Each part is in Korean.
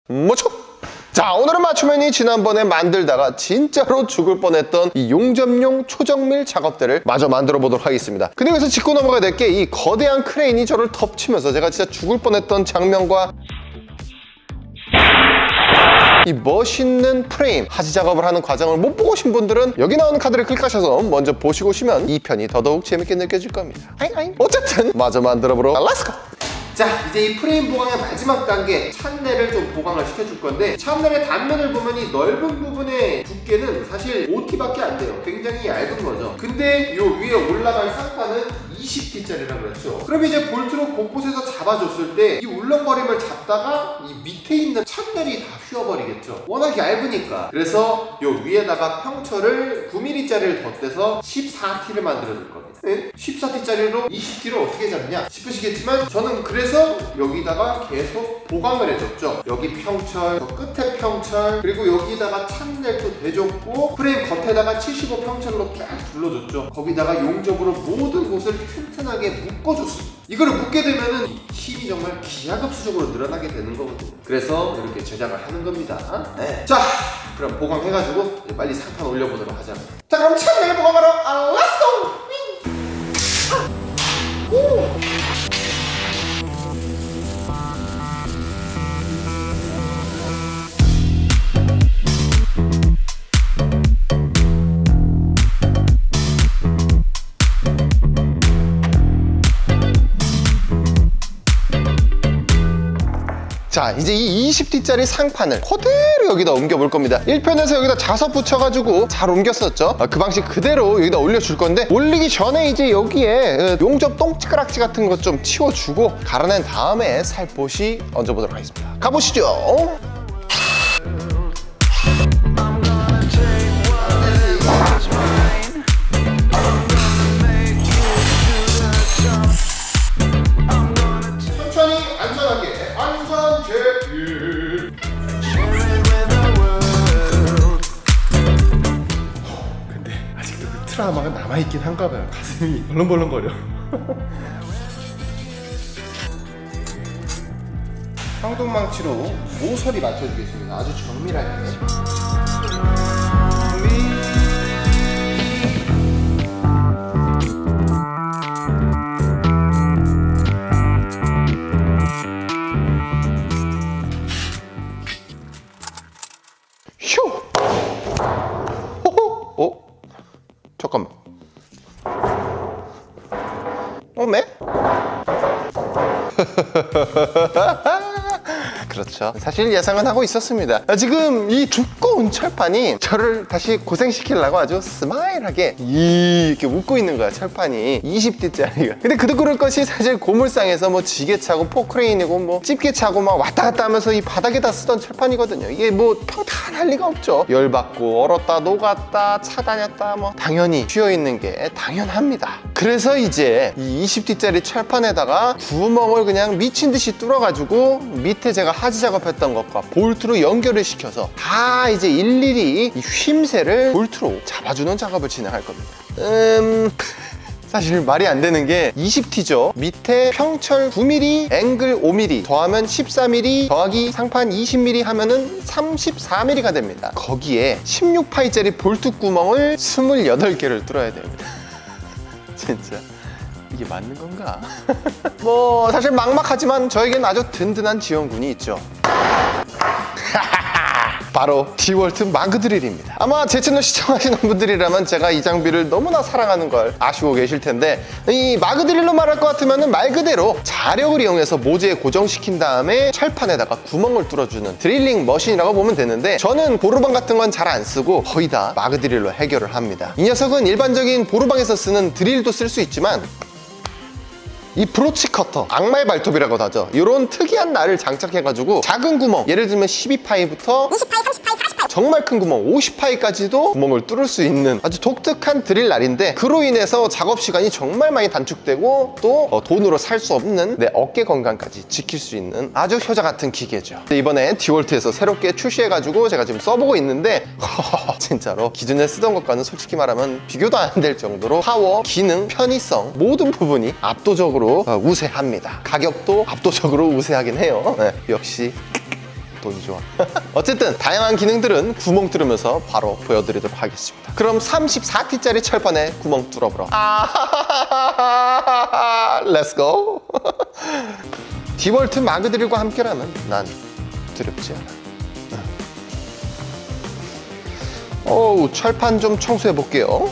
뭐죠? 자, 오늘은 맞춤맨이 지난번에 만들다가 진짜로 죽을 뻔했던 이 용접용 초정밀 작업대를 마저 만들어 보도록 하겠습니다. 근데 여기서 짚고 넘어가야 될 게 이 거대한 크레인이 저를 덮치면서 제가 진짜 죽을 뻔했던 장면과 이 멋있는 프레임 하지 작업을 하는 과정을 못 보고 오신 분들은 여기 나오는 카드를 클릭하셔서 먼저 보시고 오시면 이 편이 더더욱 재밌게 느껴질 겁니다. 어쨌든 마저 만들어보러 렛츠고! 자, 이제 이 프레임 보강의 마지막 단계 찬넬을 좀 보강을 시켜줄 건데, 찬넬의 단면을 보면 이 넓은 부분의 두께는 사실 5T밖에 안 돼요. 굉장히 얇은 거죠. 근데 요 위에 올라갈 쌍판은 20T짜리라고 했죠. 그럼 이제 볼트로 곳곳에서 잡아줬을 때 이 울렁거림을 잡다가 이 밑에 있는 찬넬이 다 휘어버리겠죠. 워낙 얇으니까. 그래서 요 위에다가 평철을 9mm짜리를 덧대서 14T를 만들어줄 겁니다. 14T짜리로 20T를 어떻게 잡냐 싶으시겠지만, 저는 그래서 여기다가 계속 보강을 해줬죠. 여기 평철, 저 끝에 평철, 그리고 여기다가 찬넬도 대줬고 프레임 겉에다가 75 평철로 쫙 둘러줬죠. 거기다가 용접으로 모든 곳을 튼튼하게 묶어줬습니다. 이거를 묶게 되면은 힘이 정말 기하급수적으로 늘어나게 되는 거거든요. 그래서 이렇게 제작을 하는 겁니다. 네. 자, 그럼 보강해가지고 이제 빨리 상판 올려보도록 하자. 자, 그럼 찬넬 보강하러 렛츠고! 자, 이제 이 20T짜리 상판을 그대로 여기다 옮겨볼 겁니다. 1편에서 여기다 자석 붙여가지고 잘 옮겼었죠. 그 방식 그대로 여기다 올려줄 건데, 올리기 전에 이제 여기에 용접 똥찌그락지 같은 것 좀 치워주고 갈아낸 다음에 살포시 얹어보도록 하겠습니다. 가보시죠. 근데 아직도 그 트라우마가 남아있긴 한가 봐요. 가슴이 벌렁벌렁거려. 황동망치로 모서리 맞춰주겠습니다. 아주 정밀하게. 잠깐만. 매? 그렇죠. 사실 예상은 하고 있었습니다. 지금 이 두꺼운 철판이 저를 다시 고생시키려고 아주 스마일하게 이렇게 웃고 있는 거야, 철판이. 20T짜리가. 근데 그도 그럴 것이 사실 고물상에서 뭐 지게차고 포크레인이고 뭐 집게차고 막 왔다 갔다 하면서 이 바닥에다 쓰던 철판이거든요. 이게 뭐 평탄할 리가 없죠. 열받고 얼었다 녹았다 차 다녔다 뭐 당연히 휘어있는 게 당연합니다. 그래서 이제 이 20T짜리 철판에다가 구멍을 그냥 미친 듯이 뚫어가지고 밑에 제가 하지 작업했던 것과 볼트로 연결을 시켜서 다 이제 일일이 이 휨새를 볼트로 잡아주는 작업을 진행할 겁니다. 사실 말이 안 되는 게 20T죠. 밑에 평철 9mm, 앵글 5mm 더하면 14mm 더하기 상판 20mm 하면은 34mm가 됩니다. 거기에 16파이짜리 볼트 구멍을 28개를 뚫어야 됩니다. 진짜 이게 맞는 건가? 뭐 사실 막막하지만 저에겐 아주 든든한 지원군이 있죠. 바로 디월트 마그드릴입니다. 아마 제 채널 시청하시는 분들이라면 제가 이 장비를 너무나 사랑하는 걸 아시고 계실 텐데, 이 마그드릴로 말할 것 같으면 말 그대로 자력을 이용해서 모재에 고정시킨 다음에 철판에다가 구멍을 뚫어주는 드릴링 머신이라고 보면 되는데, 저는 보루방 같은 건 잘 안 쓰고 거의 다 마그드릴로 해결을 합니다. 이 녀석은 일반적인 보루방에서 쓰는 드릴도 쓸 수 있지만 이 브로치 커터, 악마의 발톱이라고도 하죠. 이런 특이한 날을 장착해가지고 작은 구멍, 예를 들면 12파이부터 20파이, 30파이, 40파이 정말 큰 구멍 50파이까지도 구멍을 뚫을 수 있는 아주 독특한 드릴 날인데, 그로 인해서 작업 시간이 정말 많이 단축되고 또 돈으로 살 수 없는 내 어깨 건강까지 지킬 수 있는 아주 효자 같은 기계죠. 이번에 디월트에서 새롭게 출시해가지고 제가 지금 써보고 있는데 진짜로 기존에 쓰던 것과는 솔직히 말하면 비교도 안 될 정도로 파워, 기능, 편의성 모든 부분이 압도적으로 우세합니다. 가격도 압도적으로 우세하긴 해요. 네, 역시 돈이 좋아. 어쨌든 다양한 기능들은 구멍 뚫으면서 바로 보여드리도록 하겠습니다. 그럼 34T짜리 철판에 구멍 뚫어보러 렛츠고. 디볼트 마그드릴과 함께라면 난 두렵지 않아. 어우, 철판 좀 청소해 볼게요.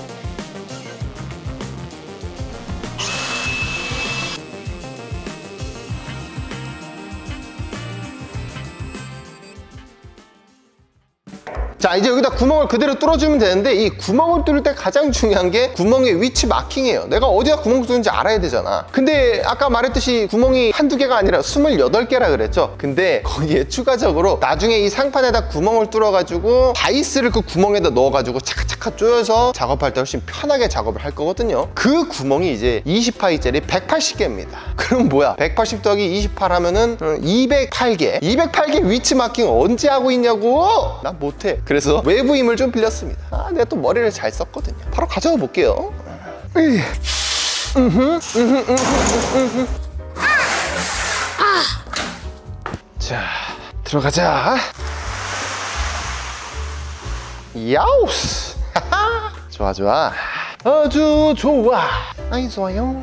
자, 이제 여기다 구멍을 그대로 뚫어주면 되는데, 이 구멍을 뚫을 때 가장 중요한 게 구멍의 위치 마킹이에요. 내가 어디다 구멍을 뚫는지 알아야 되잖아. 근데 아까 말했듯이 구멍이 한두 개가 아니라 28개라 그랬죠. 근데 거기에 추가적으로 나중에 이 상판에다 구멍을 뚫어가지고 바이스를 그 구멍에다 넣어가지고 차카차카 조여서 작업할 때 훨씬 편하게 작업을 할 거거든요. 그 구멍이 이제 20파이짜리 180개입니다. 그럼 뭐야? 180 더하기 28 하면은 208개. 208개 위치 마킹 언제 하고 있냐고? 난 못해. 그래서 외부 힘을 좀 빌렸습니다. 내가 또 머리를 잘 썼거든요. 바로 가져가 볼게요. 자, 들어가자. 야우스. 좋아 좋아. 아주 좋아. 아이 좋아요.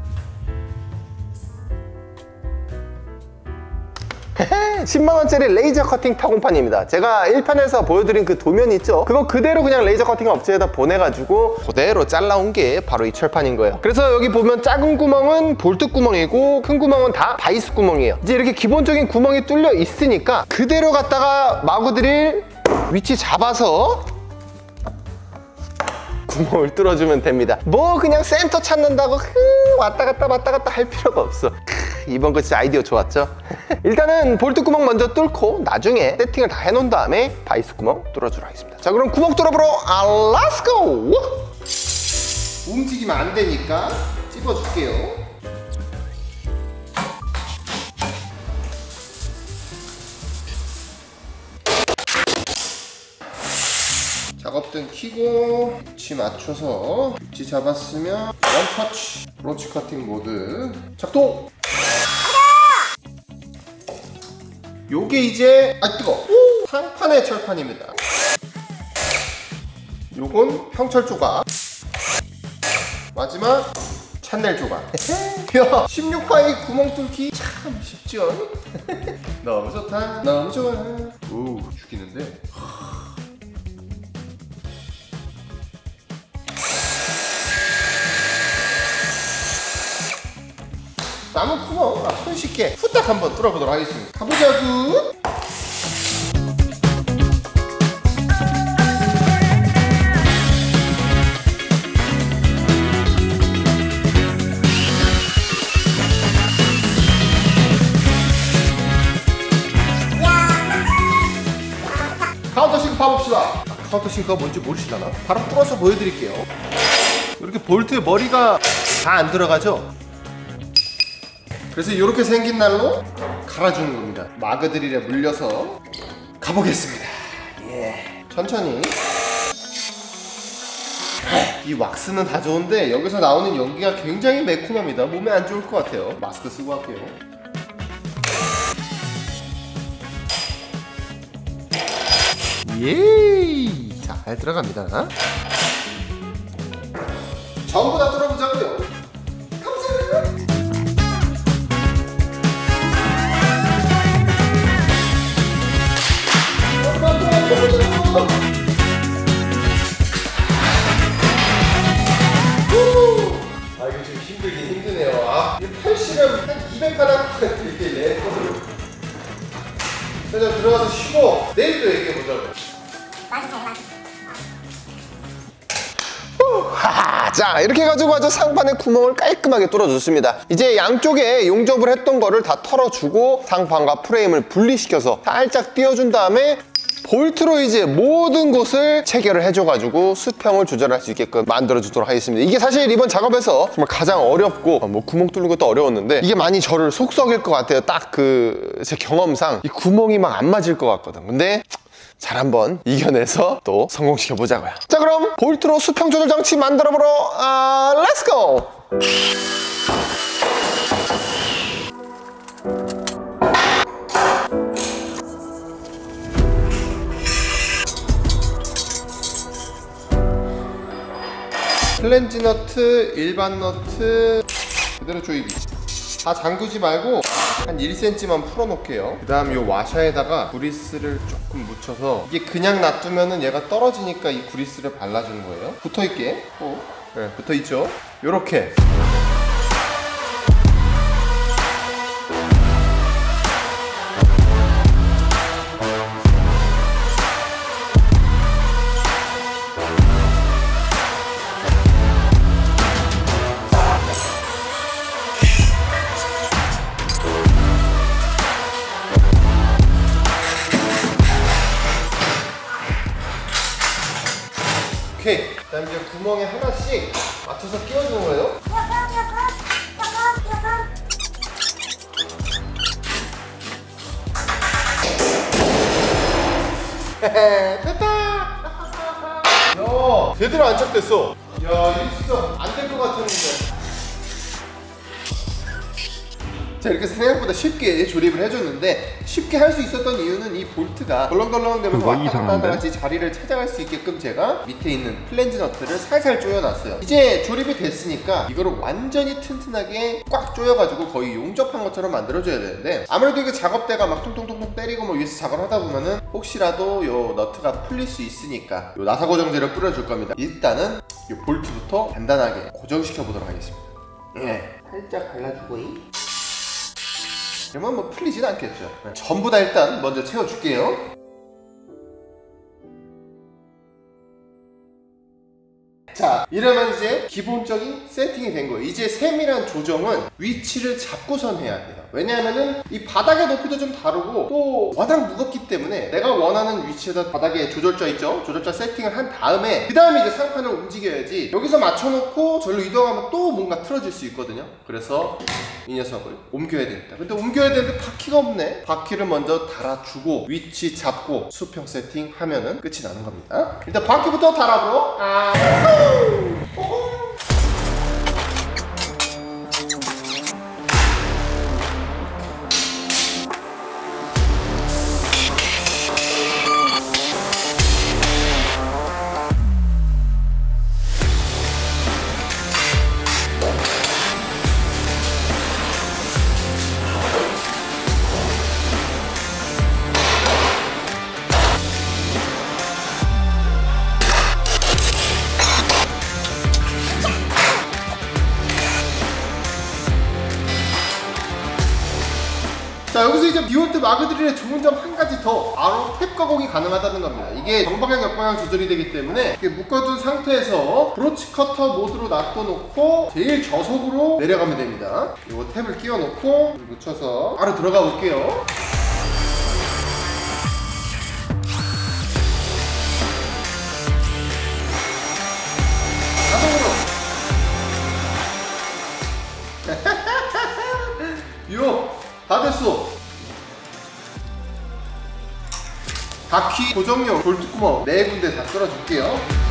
10만원짜리 레이저 커팅 타공판입니다. 제가 1편에서 보여드린 그 도면 있죠? 그거 그대로 그냥 레이저 커팅 업체에다 보내가지고 그대로 잘라온 게 바로 이 철판인 거예요. 그래서 여기 보면 작은 구멍은 볼트 구멍이고 큰 구멍은 다 바이스 구멍이에요. 이제 이렇게 기본적인 구멍이 뚫려 있으니까 그대로 갖다가 마구드릴 위치 잡아서 구멍을 뚫어주면 됩니다. 뭐 그냥 센터 찾는다고 왔다 갔다 할 필요가 없어. 이번 거 진짜 아이디어 좋았죠? 일단은 볼트 구멍 먼저 뚫고 나중에 세팅을 다 해놓은 다음에 바이스 구멍 뚫어주도록 하겠습니다. 자, 그럼 구멍 뚫어보러 렛츠고! 움직이면 안 되니까 찝어줄게요. 작업등 켜고 위치 맞춰서 위치 잡았으면 원터치 브로치 커팅 모드 작동! 요게 이제 뜨거! 상판의 철판입니다. 요건 평철 조각, 마지막 찬넬 조각. 야, 16파이 구멍 뚫기 참 쉽죠? 너무 좋다. 너무 좋아. 오, 죽이는데. 남은 구멍 손쉽게 후딱 한번 뚫어보도록 하겠습니다. 가보자구. 카운터 싱크 봐봅시다. 카운터 싱크가 뭔지 모르시려나? 바로 뚫어서 보여드릴게요. 이렇게 볼트 머리가 다 안 들어가죠? 그래서 이렇게 생긴 날로 갈아주는 겁니다. 마그드릴에 물려서 가보겠습니다. 예. 천천히. 이 왁스는 다 좋은데 여기서 나오는 연기가 굉장히 매콤합니다. 몸에 안 좋을 것 같아요. 마스크 쓰고 할게요. 예. 잘 들어갑니다. 전부 다 뚫어보자고요. 감사합니다. 이거 좀 힘들긴 힘드네요. 이 80은 한 200가닥 이렇게 내거든요. 그래서 들어가서 쉬고 내일도 얘기해보자고요. 자, 이렇게 해가지고 아주 상판에 구멍을 깔끔하게 뚫어줬습니다. 이제 양쪽에 용접을 했던 거를 다 털어주고 상판과 프레임을 분리시켜서 살짝 띄워준 다음에 볼트로 이제 모든 곳을 체결을 해줘가지고 수평을 조절할 수 있게끔 만들어주도록 하겠습니다. 이게 사실 이번 작업에서 정말 가장 어렵고 뭐 구멍 뚫는 것도 어려웠는데 이게 많이 저를 속썩일 것 같아요. 딱 그 제 경험상 이 구멍이 막 안 맞을 것 같거든. 근데 잘 한번 이겨내서 또 성공시켜 보자고요. 자, 그럼 볼트로 수평 조절 장치 만들어보러 렛츠고! 플랜지 너트, 일반 너트 그대로 조이기. 다 잠그지 말고 한 1cm만 풀어놓을게요. 그 다음 요 와샤에다가 구리스를 조금 묻혀서, 이게 그냥 놔두면은 얘가 떨어지니까 이 구리스를 발라주는 거예요. 붙어있게. 네, 붙어있죠. 요렇게. 오케이. 그 다음 이제 구멍에 하나씩 맞춰서 끼워주는 거예요. 됐다! 야, 제대로 안착됐어. 야, 이거 진짜 안 될 것 같았는데. 자, 이렇게 생각보다 쉽게 조립을 해줬는데, 쉽게 할 수 있었던 이유는 이 볼트가 덜렁덜렁 되면서 왔다 갔다 같이 자리를 찾아갈 수 있게끔 제가 밑에 있는 플랜지 너트를 살살 조여놨어요. 이제 조립이 됐으니까 이거를 완전히 튼튼하게 꽉 조여가지고 거의 용접한 것처럼 만들어줘야 되는데, 아무래도 이게 작업대가 막 통통통통 때리고 뭐 위에서 작업을 하다 보면은 혹시라도 요 너트가 풀릴 수 있으니까 요 나사 고정제를 뿌려줄 겁니다. 일단은 요 볼트부터 간단하게 고정시켜 보도록 하겠습니다. 살짝 발라주고, 그러면 뭐 풀리진 않겠죠. 전부 다 일단 먼저 채워줄게요. 자, 이러면 이제 기본적인 세팅이 된 거예요. 이제 세밀한 조정은 위치를 잡고선 해야 돼요. 왜냐하면은 이 바닥의 높이도 좀 다르고 또 워낙 무겁기 때문에 내가 원하는 위치에다 바닥에 조절자 있죠? 조절자 세팅을 한 다음에 그 다음에 이제 상판을 움직여야지, 여기서 맞춰놓고 절로 이동하면 또 뭔가 틀어질 수 있거든요. 그래서 이 녀석을 옮겨야 됩니다. 근데 옮겨야 되는데 바퀴가 없네. 바퀴를 먼저 달아주고 위치 잡고 수평 세팅 하면은 끝이 나는 겁니다. 일단 바퀴부터 달아보러. 자, 여기서 이제 디올트 마그드릴의 좋은 점 한 가지 더, 바로 탭 가공이 가능하다는 겁니다. 이게 정방향 역방향 조절이 되기 때문에 이렇게 묶어둔 상태에서 브로치 커터 모드로 놔둬놓고 제일 저속으로 내려가면 됩니다. 이거 탭을 끼워놓고 묻혀서 바로 들어가 볼게요. 자동으로. 다 됐어. 바퀴 고정용 볼트구멍 4군데 다 뚫어줄게요.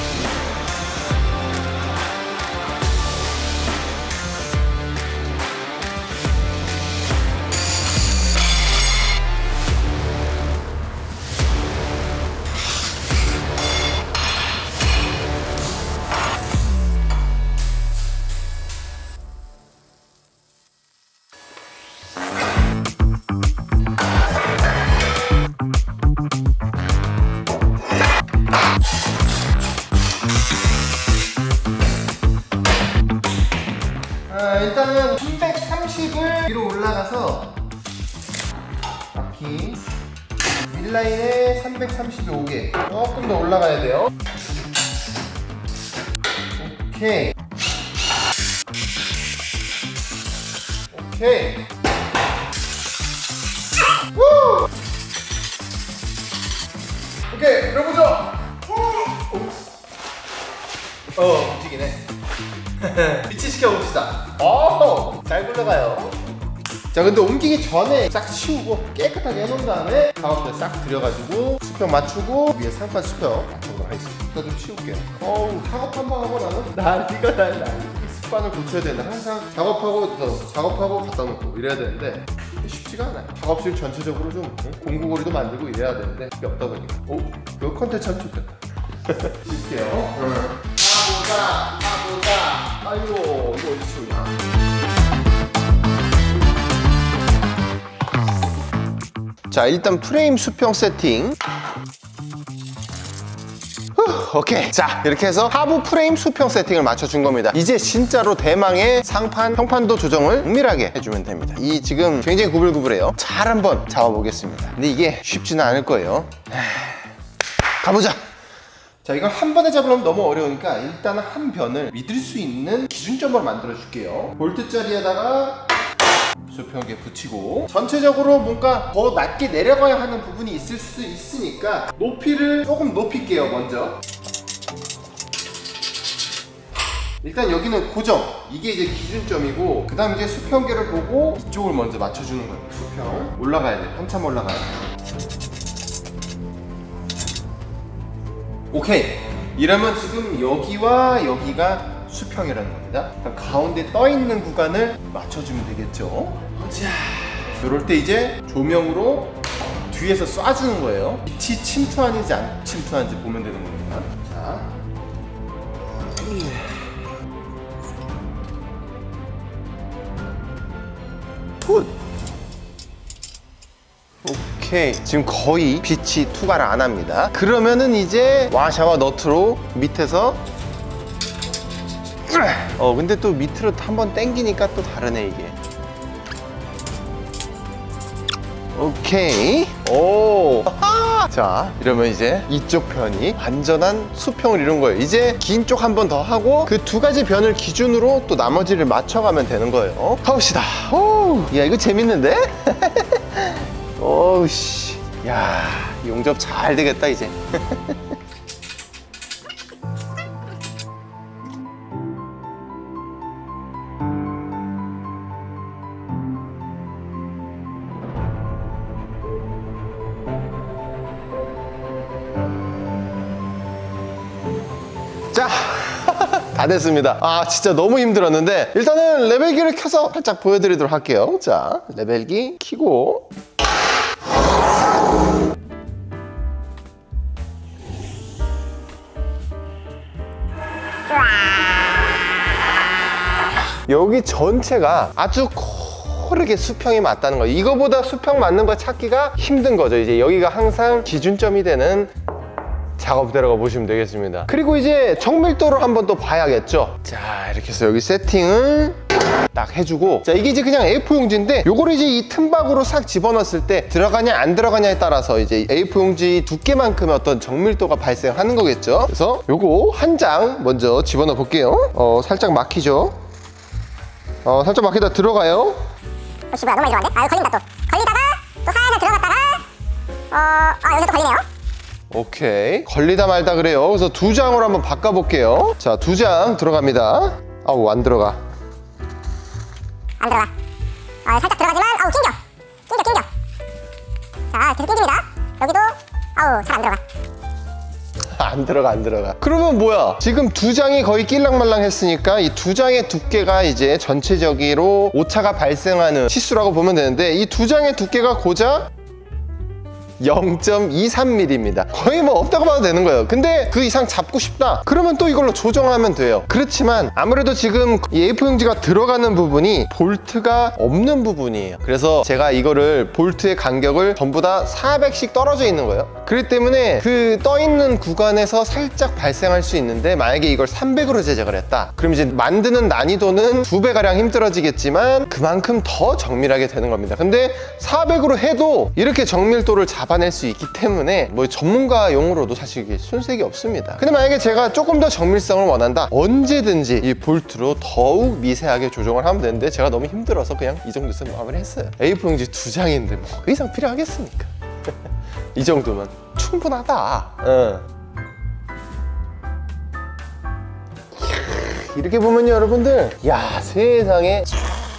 일단은 330을 위로 올라가서 바퀴 윗라인에 335개 조금 더 올라가야 돼요. 오케이. 오케이. 우! 오케이, 들어보죠. 움직이네. 위치시켜 봅시다. 잘 굴러가요. 자, 근데 옮기기 전에 싹 치우고 깨끗하게 해놓은 다음에 작업대 싹 들여가지고 수평 맞추고 위에 상판 수평 맞춰보도록 하겠습니다. 일단 좀 치울게요. 작업 한번 하고 나면 난리가 난다. 이 습관을 고쳐야 되는데, 항상 작업하고 갖다 놓고 이래야 되는데 쉽지가 않아요. 작업실 전체적으로 좀 공구거리도 만들고 이래야 되는데 그게 없다 보니까. 이거 컨텐츠 참 좋겠다. 쉴게요. 가보자. 가보자. 아이고, 이거 어디 치우냐. 자, 일단 프레임 수평 세팅. 오케이. 자, 이렇게 해서 하부 프레임 수평 세팅을 맞춰준 겁니다. 이제 진짜로 대망의 상판, 평판도 조정을 은밀하게 해주면 됩니다. 이 지금 굉장히 구불구불해요. 잘 한번 잡아보겠습니다. 근데 이게 쉽지는 않을 거예요. 가보자. 자, 이걸 한 번에 잡으려면 너무 어려우니까 일단은 한 변을 믿을 수 있는 기준점으로 만들어 줄게요. 볼트 자리에다가 수평계 붙이고, 전체적으로 뭔가 더 낮게 내려가야 하는 부분이 있을 수 있으니까 높이를 조금 높일게요. 먼저 일단 여기는 고정, 이게 이제 기준점이고, 그 다음 이제 수평계를 보고 이쪽을 먼저 맞춰주는 거예요. 수평 올라가야 돼. 한참 올라가야 돼. 오케이. 이러면 지금 여기와 여기가 수평이라는 겁니다. 가운데 떠 있는 구간을 맞춰주면 되겠죠. 자, 이럴 때 이제 조명으로 뒤에서 쏴주는 거예요. 빛이 침투하는지 안 침투하는지 보면 되는 겁니다. 자, 굿. 오케이. 지금 거의 빛이 투과를 안 합니다. 그러면은 이제 와샤와 너트로 밑에서 근데 또 밑으로 한번 당기니까 또 다르네 이게. 오케이. 오. 자, 이러면 이제 이쪽 편이 완전한 수평을 이룬 거예요. 이제 긴 쪽 한 번 더 하고 그 두 가지 변을 기준으로 또 나머지를 맞춰가면 되는 거예요. 가봅시다. 오, 야, 이거 재밌는데? 오우씨. 야, 용접 잘 되겠다 이제. 자, 다 됐습니다. 아, 진짜 너무 힘들었는데 일단은 레벨기를 켜서 살짝 보여드리도록 할게요. 자, 레벨기 켜고, 여기 전체가 아주 고르게 수평이 맞다는 거예요. 이거보다 수평 맞는 거 찾기가 힘든 거죠. 이제 여기가 항상 기준점이 되는 작업대라고 보시면 되겠습니다. 그리고 이제 정밀도를 한번 또 봐야겠죠. 자, 이렇게 해서 여기 세팅을 딱 해주고, 자, 이게 이제 그냥 A4 용지인데 요거를 이제 이 틈박으로 싹 집어넣었을 때 들어가냐 안 들어가냐에 따라서 이제 A4 용지 두께만큼의 어떤 정밀도가 발생하는 거겠죠. 그래서 요거 한 장 먼저 집어넣어 볼게요. 살짝 막히죠. 살짝 막히다 들어가요. 혹시 뭐야, 너무 많이 들어갔네? 아, 걸린다 또. 걸리다가 또 살짝 들어갔다가 여기서 또 걸리네요. 오케이. 걸리다 말다 그래요. 그래서 두 장으로 한번 바꿔볼게요. 자, 두 장 들어갑니다. 아우, 안 들어가. 안 들어가. 살짝 들어가지만 낑겨. 자, 계속 낑깁니다. 여기도 잘 안 들어가. 안 들어가. 그러면 뭐야? 지금 두 장이 거의 낄랑말랑 했으니까 이 두 장의 두께가 이제 전체적으로 오차가 발생하는 치수라고 보면 되는데, 이 두 장의 두께가 고작 0.23mm입니다. 거의 뭐 없다고 봐도 되는 거예요. 근데 그 이상 잡고 싶다 그러면 또 이걸로 조정하면 돼요. 그렇지만 아무래도 지금 이 A4 용지가 들어가는 부분이 볼트가 없는 부분이에요. 그래서 제가 이거를 볼트의 간격을 전부 다 400씩 떨어져 있는 거예요. 그렇기 때문에 그 떠있는 구간에서 살짝 발생할 수 있는데, 만약에 이걸 300으로 제작을 했다 그럼 이제 만드는 난이도는 2배가량 힘들어지겠지만 그만큼 더 정밀하게 되는 겁니다. 근데 400으로 해도 이렇게 정밀도를 잡아낼 수 있기 때문에 뭐 전문가 용으로도 사실 이게 손색이 없습니다. 근데 만약에 제가 조금 더 정밀성을 원한다, 언제든지 이 볼트로 더욱 미세하게 조정을 하면 되는데, 제가 너무 힘들어서 그냥 이 정도에서 마무리했어요. A4 용지 두 장인데 뭐 그 이상 필요하겠습니까? 이 정도면 충분하다. 이렇게 보면요, 여러분들, 야, 세상에,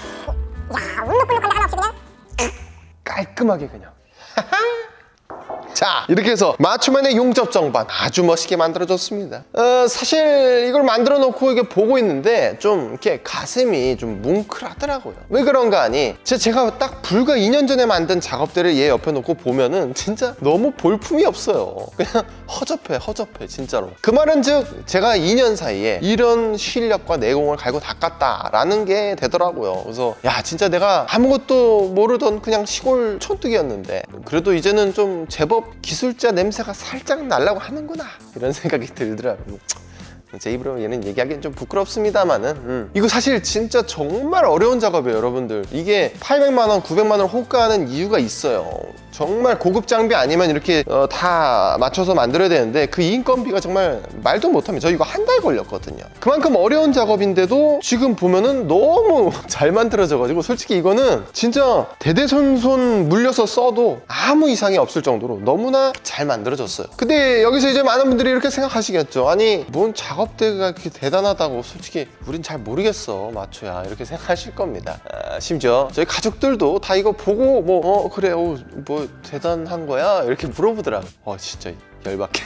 야, 울룩불룩한데 하나 없이 그냥 깔끔하게 그냥. 자, 이렇게 해서 맞춤맨의 용접 정반 아주 멋있게 만들어졌습니다. 사실 이걸 만들어 놓고 이게 보고 있는데 좀 이렇게 가슴이 좀 뭉클하더라고요. 왜 그런가 하니 제가 딱 불과 2년 전에 만든 작업대를 얘 옆에 놓고 보면은 진짜 너무 볼품이 없어요. 그냥 허접해 진짜로. 그 말은 즉 제가 2년 사이에 이런 실력과 내공을 갈고 닦았다라는 게 되더라고요. 그래서 야, 진짜 내가 아무것도 모르던 그냥 시골 촌뜨기였는데 그래도 이제는 좀 제법 기술자 냄새가 살짝 나려고 하는구나, 이런 생각이 들더라고요. 제 입으로 얘는 얘기하기는 좀 부끄럽습니다만은 이거 사실 진짜 정말 어려운 작업이에요, 여러분들. 이게 800만 원, 900만 원 호가하는 이유가 있어요. 정말 고급 장비 아니면 이렇게 다 맞춰서 만들어야 되는데 그 인건비가 정말 말도 못합니다. 저 이거 한 달 걸렸거든요. 그만큼 어려운 작업인데도 지금 보면은 너무 잘 만들어져가지고 솔직히 이거는 진짜 대대손손 물려서 써도 아무 이상이 없을 정도로 너무나 잘 만들어졌어요. 근데 여기서 이제 많은 분들이 이렇게 생각하시겠죠. 아니, 뭔 작업대가 그렇게 대단하다고, 솔직히 우린 잘 모르겠어 마초야, 이렇게 생각하실 겁니다. 심지어 저희 가족들도 다 이거 보고 그래 뭐 대단한 거야? 이렇게 물어보더라고요. 진짜 열받게.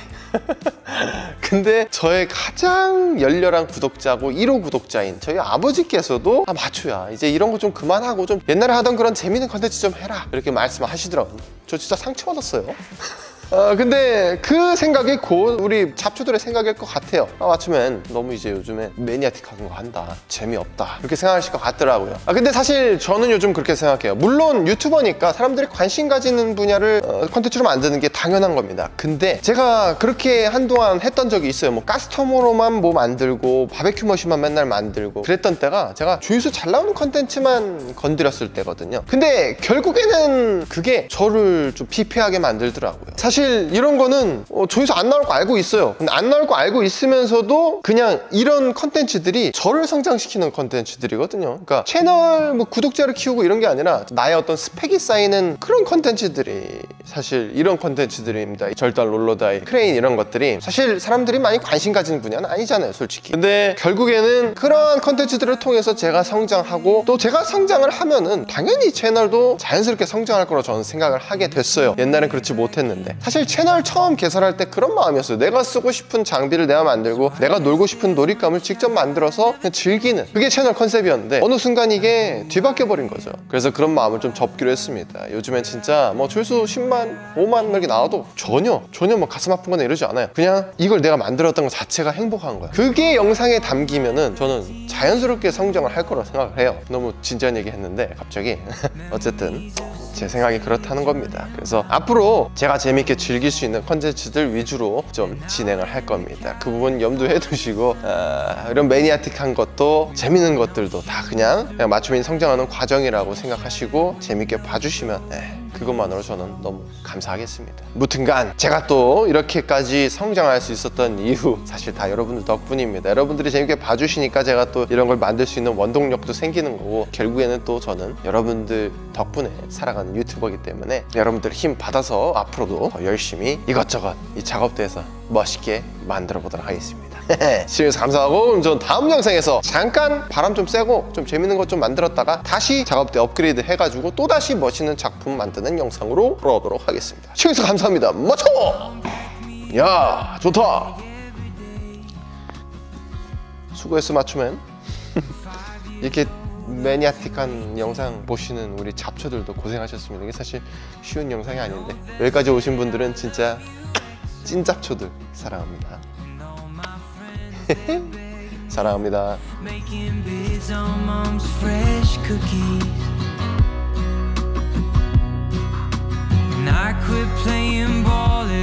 근데 저의 가장 열렬한 구독자고 1호 구독자인 저희 아버지께서도 마초야, 이제 이런 거 좀 그만하고 좀 옛날에 하던 그런 재밌는 컨텐츠 좀 해라, 이렇게 말씀하시더라고요. 저 진짜 상처받았어요. 근데 그 생각이 곧 우리 잡초들의 생각일 것 같아요. 맞추면 너무 이제 요즘에 매니아틱한 거 한다, 재미없다, 이렇게 생각하실 것 같더라고요. 근데 사실 저는 요즘 그렇게 생각해요. 물론 유튜버니까 사람들이 관심 가지는 분야를 컨텐츠로 만드는 게 당연한 겁니다. 근데 제가 그렇게 한동안 했던 적이 있어요. 뭐 가스터머로만 뭐 만들고 바베큐 머신만 맨날 만들고 그랬던 때가 제가 조회수 잘 나오는 컨텐츠만 건드렸을 때거든요. 근데 결국에는 그게 저를 좀 피폐하게 만들더라고요. 사실 이런 거는 조회수 안 나올 거 알고 있어요. 근데 안 나올 거 알고 있으면서도 그냥 이런 컨텐츠들이 저를 성장시키는 컨텐츠들이거든요. 그러니까 채널 뭐 구독자를 키우고 이런 게 아니라 나의 어떤 스펙이 쌓이는 그런 컨텐츠들이 사실 이런 컨텐츠들입니다. 절단 롤러다이, 크레인, 이런 것들이 사실 사람들이 많이 관심 가지는 분야는 아니잖아요, 솔직히. 근데 결국에는 그런 컨텐츠들을 통해서 제가 성장하고 또 제가 성장을 하면은 당연히 채널도 자연스럽게 성장할 거라고 저는 생각을 하게 됐어요. 옛날엔 그렇지 못했는데. 사실 채널 처음 개설할 때 그런 마음이었어요. 내가 쓰고 싶은 장비를 내가 만들고 내가 놀고 싶은 놀잇감을 직접 만들어서 그냥 즐기는, 그게 채널 컨셉이었는데 어느 순간 이게 뒤바뀌어 버린 거죠. 그래서 그런 마음을 좀 접기로 했습니다. 요즘엔 진짜 뭐 조회수 10만, 5만 이렇게 나와도 전혀 뭐 가슴 아픈 거나 이러지 않아요. 그냥 이걸 내가 만들었던 것 자체가 행복한 거야. 그게 영상에 담기면은 저는 자연스럽게 성장을 할 거라고 생각을 해요. 너무 진지한 얘기 했는데 갑자기 어쨌든 제 생각이 그렇다는 겁니다. 그래서 앞으로 제가 재밌게 즐길 수 있는 컨텐츠들 위주로 좀 진행을 할 겁니다. 그 부분 염두해 두시고 이런 매니아틱한 것도 재밌는 것들도 다 그냥 맞춤인 성장하는 과정이라고 생각하시고 재밌게 봐주시면 그것만으로 저는 너무 감사하겠습니다. 무튼간 제가 또 이렇게까지 성장할 수 있었던 이유 사실 다 여러분들 덕분입니다. 여러분들이 재밌게 봐주시니까 제가 또 이런 걸 만들 수 있는 원동력도 생기는 거고, 결국에는 또 저는 여러분들 덕분에 살아가는 유튜버이기 때문에 여러분들 힘 받아서 앞으로도 더 열심히 이것저것 이 작업대에서 멋있게 만들어 보도록 하겠습니다. 시청해주셔서 감사하고, 그럼 전 다음 영상에서 잠깐 바람 좀 쐬고 좀 재밌는 것 좀 만들었다가 다시 작업대 업그레이드 해가지고 또다시 멋있는 작품 만드는 영상으로 돌아오도록 하겠습니다. 시청해주셔서 감사합니다. 멋져! 야, 좋다! 수고했어, 맞춤맨. 이렇게 매니아틱한 영상 보시는 우리 잡초들도 고생하셨습니다. 이게 사실 쉬운 영상이 아닌데 여기까지 오신 분들은 진짜 찐 잡초들 사랑합니다. 사랑합니다. I quit playing ball.